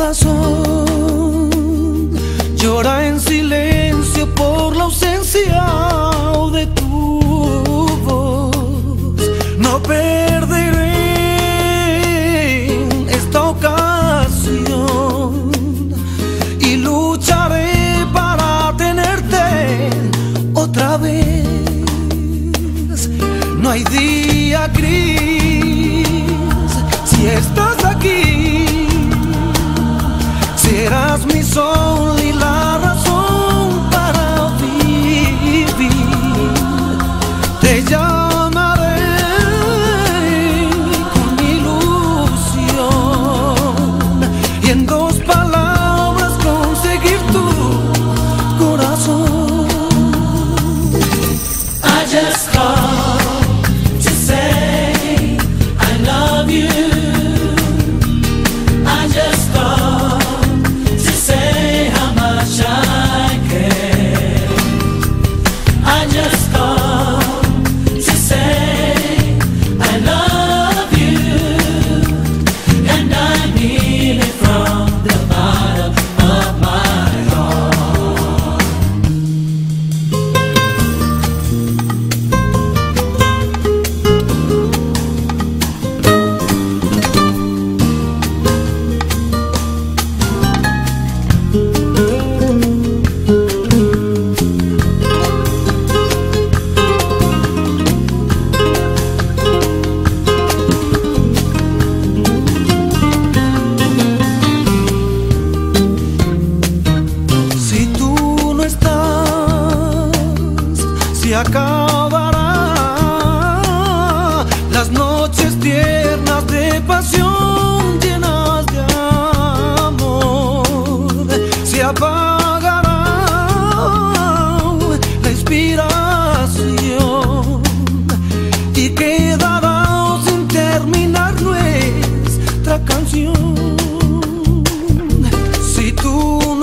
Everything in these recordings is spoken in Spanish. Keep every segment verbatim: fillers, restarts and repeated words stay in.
corazón llora en silencio por la ausencia de tu voz. No perderé esta ocasión y lucharé para tenerte otra vez. No hay día gris si estás aquí. Serás mi sol y la razón para vivir. Te llamaré con mi ilusión y en dos palabras conseguir tu corazón. I just called to say I love you. I just called to say how much I care. I just called to say I love you, and I mean it from the bottom of my heart. Si tú no estás, se acabará las noches tiernas de pasión llenas de amor. Se apagará la inspiración y quedará sin terminar nuestra canción. Si tú no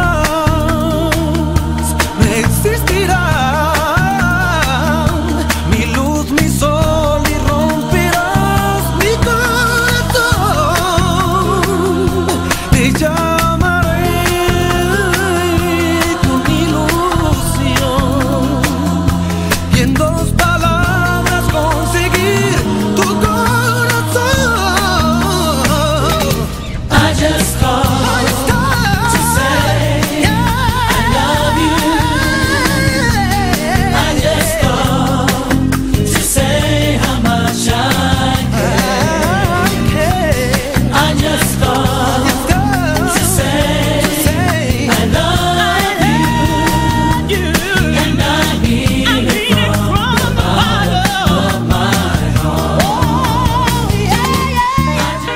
estás, no existirá mi luz, mi sol, y romperás mi corazón. Te llamaré con ilusión y en dos palabras conseguir tu corazón. I just called to say I love you. I just called to say how much I care. I just called to say I love you, and I mean it from the bottom of my heart. I just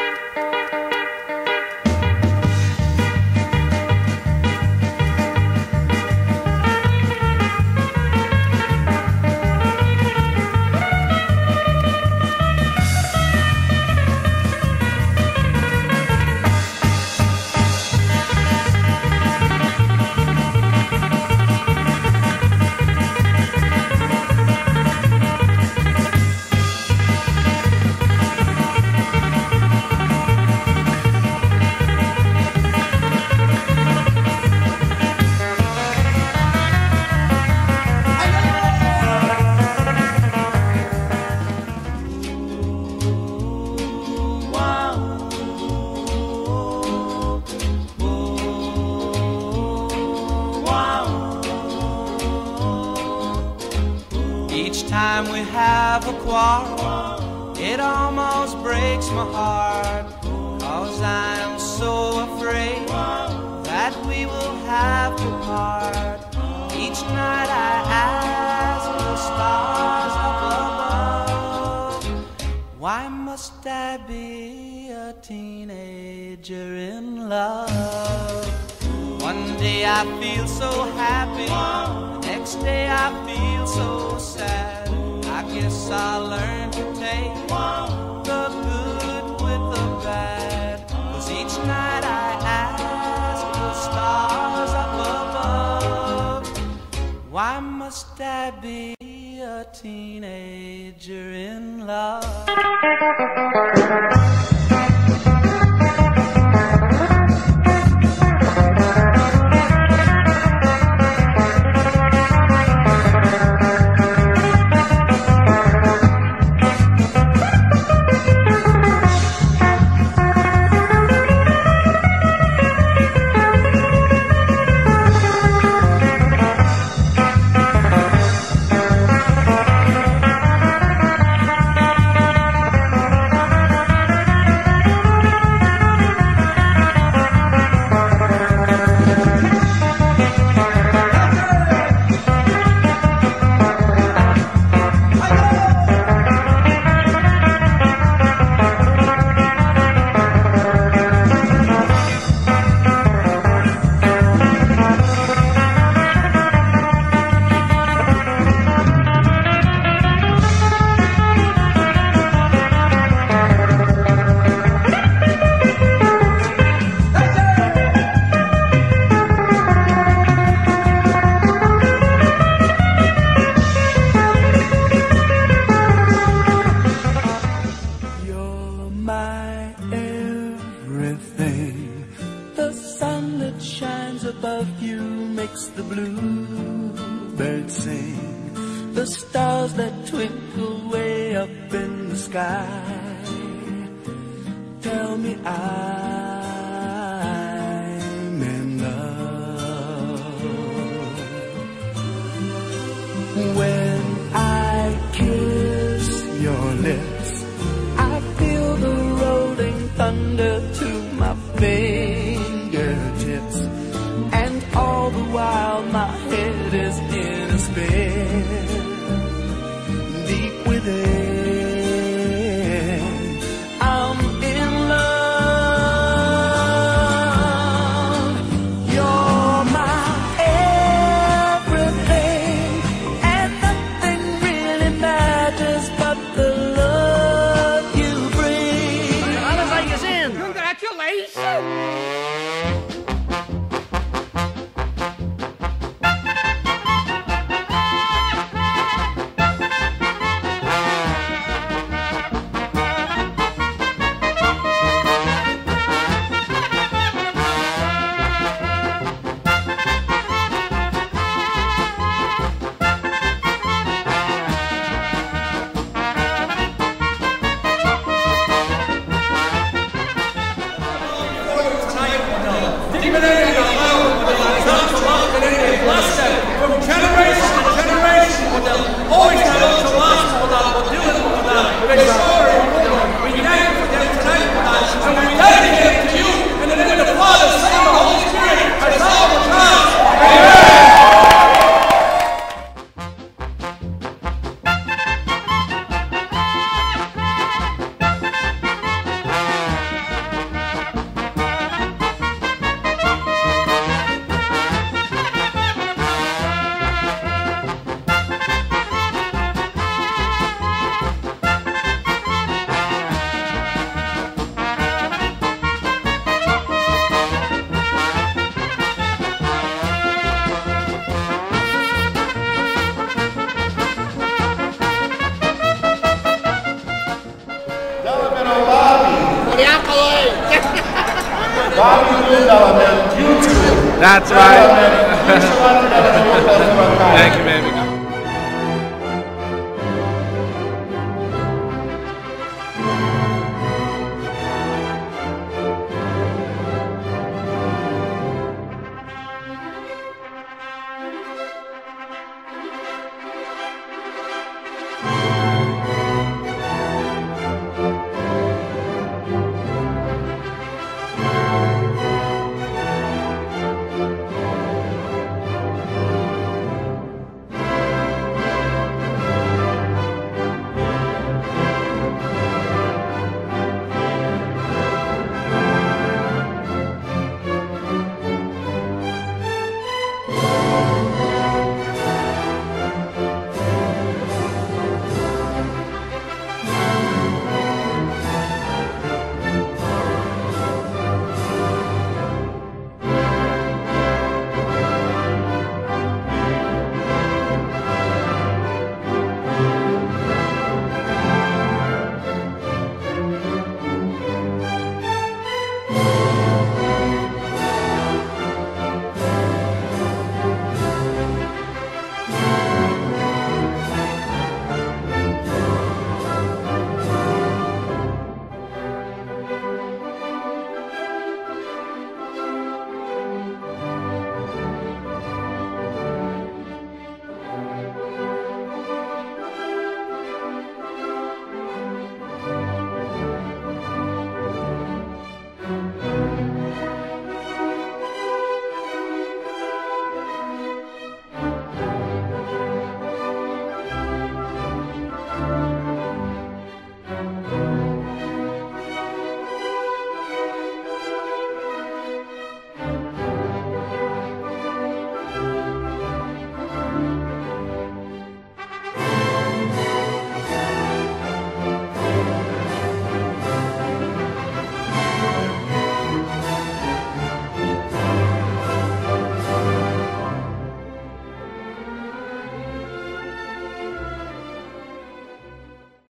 Each time we have a quarrel, it almost breaks my heart, 'cause I am so afraid that we will have to part. Each night I ask the stars up above, why must I be a teenager in love? One day I feel so happy, the next day I feel so sad. I guess I'll learn to take the good with the bad, 'cause each night I ask the stars up above, why must I be a teenager in love? above you makes the bluebirds sing, the stars that twinkle way up in the sky tell me I'm in love. When I kiss your lips, I feel the rolling thunder to my fingertips, and all the while my head is in a spin. Deep within, I'm in love. You're my everything, and nothing really matters but the love you bring. Alles hay gezien. Congratulations! From generation to generation, always have to last without do it without make sure we thank you for them tonight, and we dedicate it to you in the name of the Father, Son, and the Holy Spirit, as all the time. That's right. Thank you, baby.